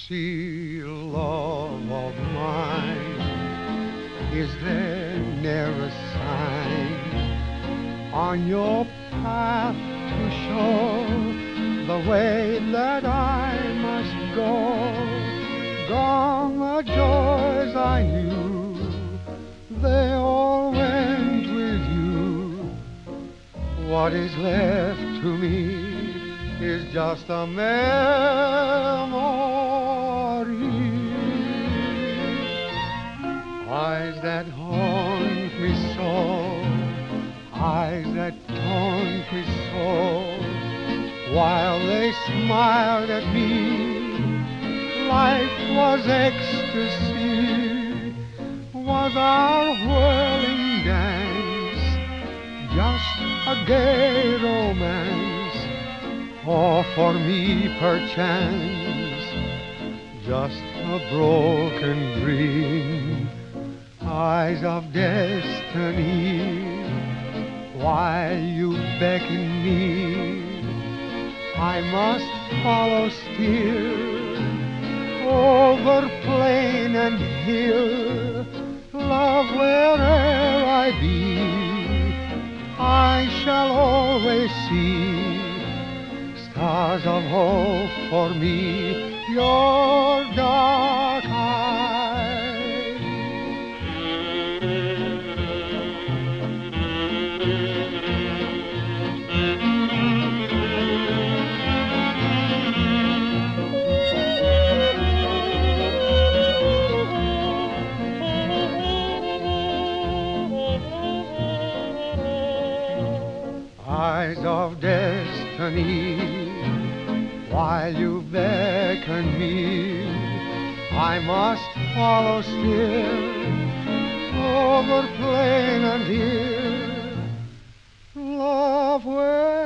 See, love of mine, is there ne'er a sign on your path to show the way that I must go? Gone the joys I knew, they all went with you. What is left to me is just a memory. Eyes that haunt me so, eyes that taunt me so, while they smiled at me, life was ecstasy, was our whirling dance just a gay romance, or for me perchance just a broken dream? Eyes of destiny, while you beckon me, I must follow still over plain and hill. Love, where'er I be, I shall always see stars of hope for me, your dark eyes. Eyes of destiny, while you beckon me, I must follow still over plain and hill. Love, where